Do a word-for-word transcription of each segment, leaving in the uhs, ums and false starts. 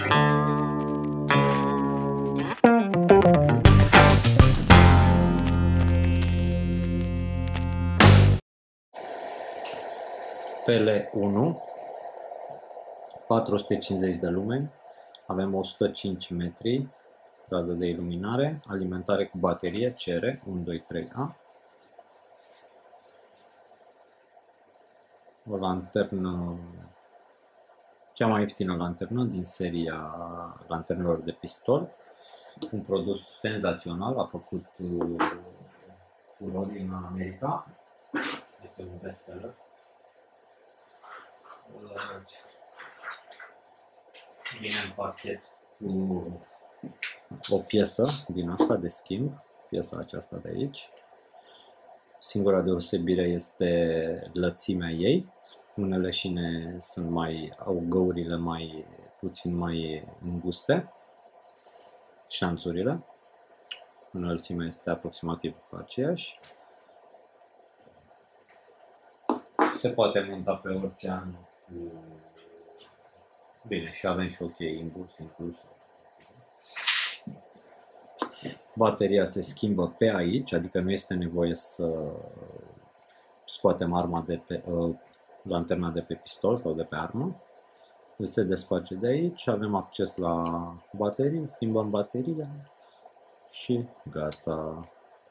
P L unu, patru sute cincizeci de lumeni, avem o sută cinci metri, rază de iluminare, alimentare cu baterie, C R unu doi trei A, o lanternă, cea mai ieftină lanternă din seria lanternelor de pistol, un produs senzațional, a făcut furori în America, este un bestseller. Vine în pachet cu o piesă din asta de schimb, piesa aceasta de aici. Singura deosebire este lățimea ei. Unele șine sunt mai, au găurile mai puțin mai înguste, șanțurile. Înălțimea este aproximativ aceeași. Se poate monta pe orice an. Bine, și avem și o cheie impuls inclus. Bateria se schimbă pe aici, adică nu este nevoie să scoatem arma de pe, uh, lanterna de pe pistol sau de pe armă. Se desface de aici, avem acces la baterii, schimbăm bateria și gata.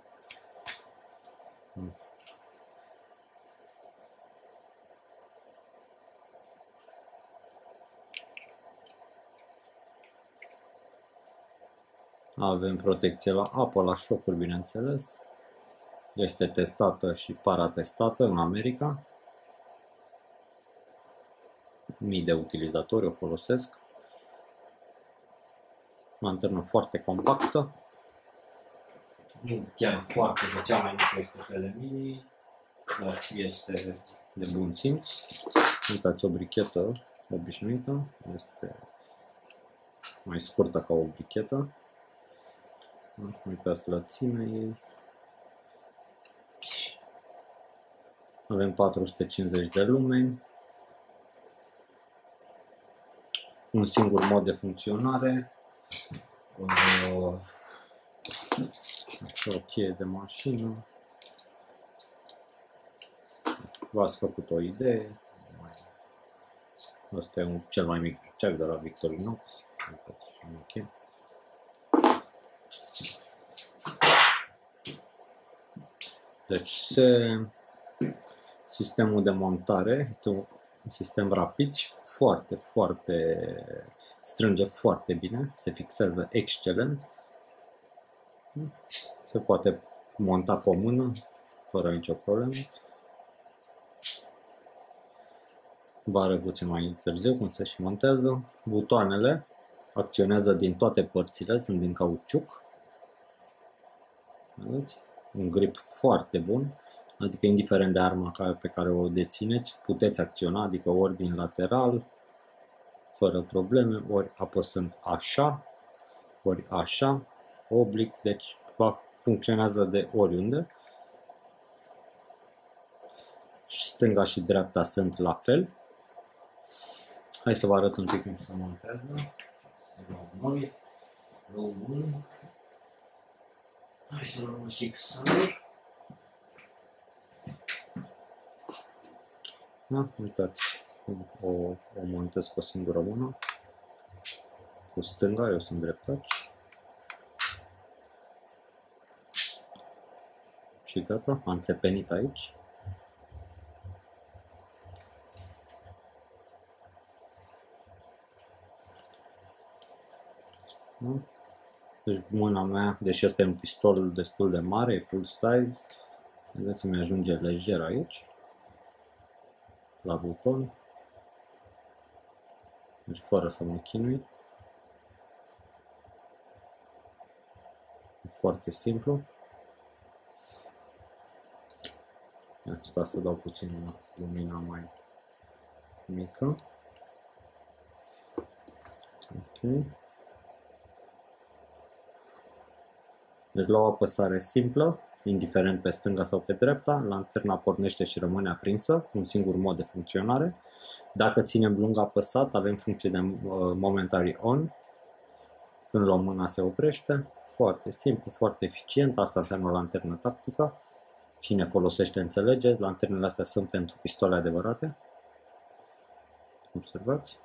Avem protecție la apă, la șocuri, bineînțeles. Este testată și paratestată în America. Mii de utilizatori o folosesc. Lanternă foarte compactă. Nu chiar foarte, de cea mai mică este P L Mini, dar este de bun simț. Uitați, o brichetă obișnuită, este mai scurtă ca o brichetă. Uitați lățimea ei. Avem patru sute cincizeci de lumeni. Un singur mod de funcționare. O, o cheie de mașină. V-ați făcut o idee. Asta e un, cel mai mic briceac de la Victorinox. Okay. Deci se, sistemul de montare este un sistem rapid și foarte, foarte strânge foarte bine, se fixează excelent. Se poate monta cu o mână fără nicio problemă. Vă arăt puțin mai târziu cum se și montează. Butoanele acționează din toate părțile, sunt din cauciuc. Vedeți? Un grip foarte bun, adică indiferent de arma pe care o dețineți, puteți acționa, adică ori din lateral, fără probleme, ori apăsând așa, ori așa, oblic, deci va funcționează de oriunde. Și stânga și dreapta sunt la fel. Hai să vă arăt un pic cum se montează. Să luăm noi, luăm unul. Hai să luăm un fixator. Da, uitați, o, o montez cu o singură mână, cu stânga, eu sunt dreptaci. Și gata, am țepenit aici. Da? Deci mâna mea, deși este un pistol destul de mare, e full size, vedeți, mi ajunge lejer aici, la buton, deci fără să mă chinui. E foarte simplu. Asta să dau puțin lumina mai mică. Ok. Deci la o apăsare simplă indiferent pe stânga sau pe dreapta, lanterna pornește și rămâne aprinsă, un singur mod de funcționare. Dacă ținem lung apăsat, avem funcție de momentary on, când luăm mâna se oprește, foarte simplu, foarte eficient, asta înseamnă o lanternă tactică. Cine folosește înțelege, lanternele astea sunt pentru pistole adevărate. Observați.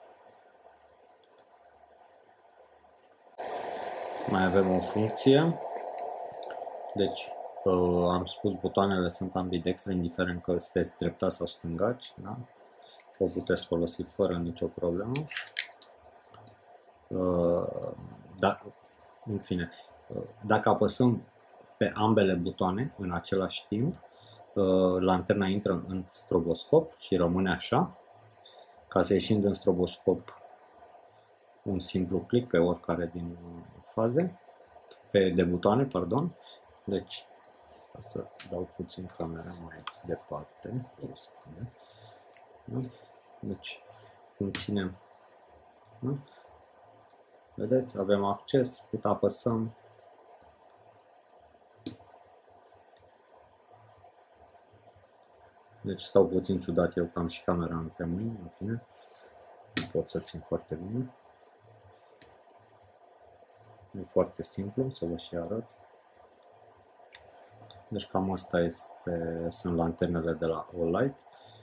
Mai avem o funcție, deci am spus butoanele sunt ambidextre, indiferent că sunteți dreptați sau stângaci, da? O puteți folosi fără nicio problemă. Da, în fine, dacă apăsăm pe ambele butoane în același timp, lanterna intră în stroboscop și rămâne așa. Ca să ieșim din stroboscop, un simplu click pe oricare din faze, pe de butoane, pardon. Deci, o să dau puțin camera mai departe. Deci, cum ținem, da? Vedeți, avem acces, cât apăsăm. Deci stau puțin ciudat eu că am și camera între mâini, în fine. Nu pot să țin foarte bine. E foarte simplu, să vă și arăt. Deci cam asta este, sunt lanternele de la Olight.